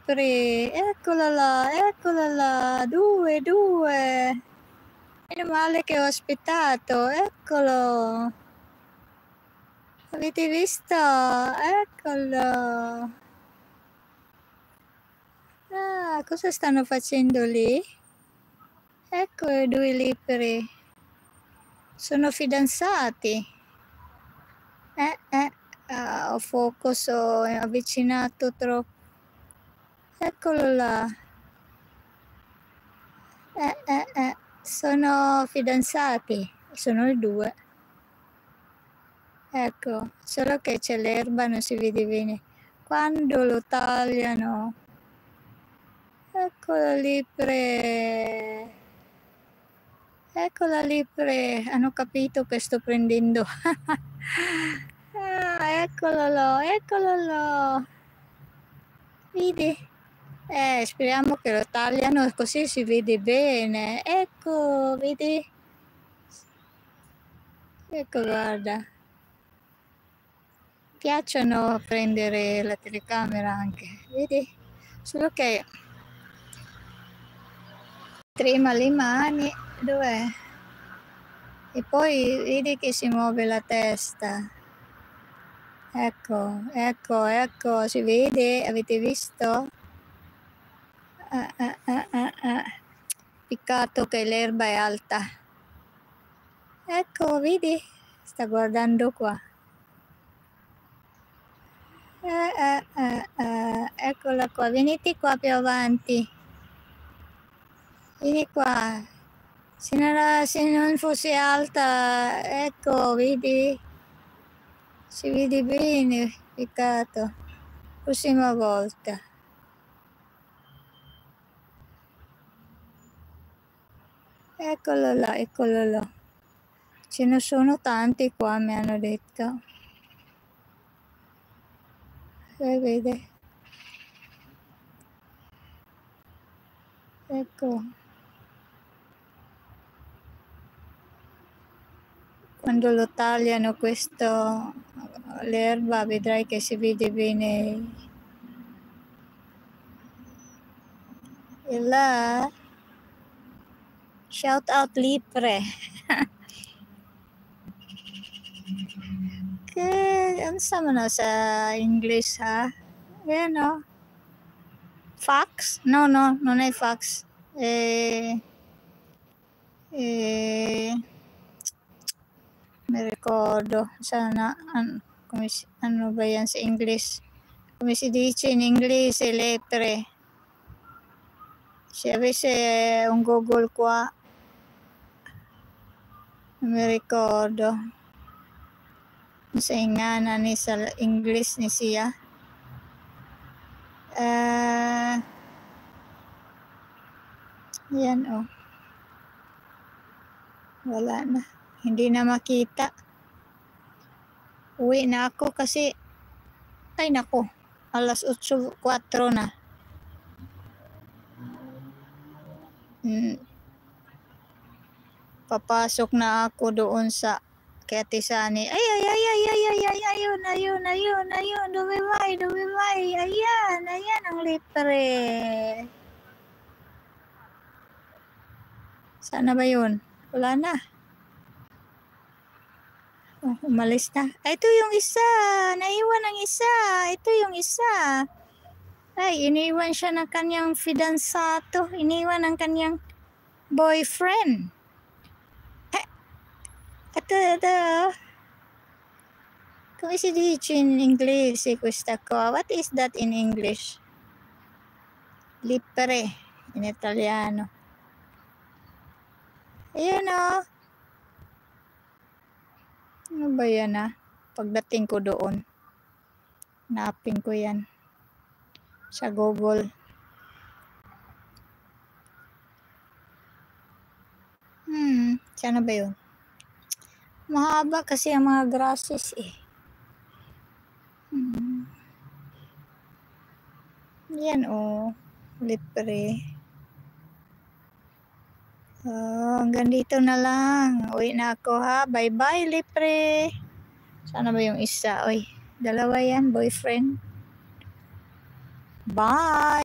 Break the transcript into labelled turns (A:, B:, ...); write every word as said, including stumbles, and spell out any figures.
A: Lipre, eccola là, eccola là, due, due. Meno male che ho aspettato, eccolo. Avete visto? Eccolo. Ah, cosa stanno facendo lì? Ecco i due Lipre. Sono fidanzati. Eh, eh, ah, ho focus, ho avvicinato troppo. Eccolo là. Eh, eh, eh. Sono fidanzati. Sono i due. Ecco, solo che c'è l'erba, non si vede bene. Quando lo tagliano. Eccola Lipre. Eccola Lipre. Hanno capito che sto prendendo. Ah, eccolo là, eccolo là. Vedi? Eh, speriamo che lo tagliano così si vede bene. Ecco, vedi? Ecco, guarda. Piacciono prendere la telecamera anche, vedi? Solo che trema le mani, dov'è? E poi vedi che si muove la testa. Ecco, ecco, ecco, si vede? Avete visto? Ah, ah, ah, ah, ah. Peccato che l'erba è alta. Ecco, vedi? Sta guardando qua. Eh, eh, eh, eh. Eccola qua, venite qua più avanti. Vieni qua. Se non, era, se non fosse alta, ecco, vedi? Si vede bene, peccato. Prossima volta. Eccolo là, eccolo là. Ce ne sono tanti qua, mi hanno detto. Eh, vede? Ecco. Quando lo tagliano questo, l'erba, vedrai che si vede bene. E là, shout out Lipre. Che, ano sama na sa English ha? Ayan o. Fox? No, no, non è fox. Eh, eh, mi ricordo. Sana, an, come si, ano ba yan sa English? Come si dice in inglese, lepre. Se avesse un Google qua, non mi ricordo. Sa ingana ni sa English ni siya. Uh, yan o. Oh. Wala na. Hindi na makita. Uwi na ako kasi, ay nako, alas eight four na. Hmm. Papasok na ako doon sa kay Ate Sani. Ay, ay, ay, ay, ay, ay, ay, ayun, ayun, ayun, ayun, dumimay, dumimay. Ayan, ayan ang Lipre. Sana ba yun? Wala na. Oh, umalis na. Ay, ito yung isa. Naiwan ang isa. Ito yung isa. Ay, iniwan siya ng kanyang fidanzato. Iniwan ng kanyang boyfriend. Eh, ito, ito. Come si dice in inglese questa qua? What is that in English? Lipre in italiano. Ayan o. Ano ba yan ah? Pagdating ko doon, hanapin ko yan sa Google. Hmm, sana ba yun? Mahaba kasi ang mga grasses eh. Hmm. Yan o, oh, Lipre. Oh, hanggang dito na lang. Uwi na ako ha. Bye-bye, Lipre. Sana ba yung isa? Oy, dalawa yan, boyfriend. Bye!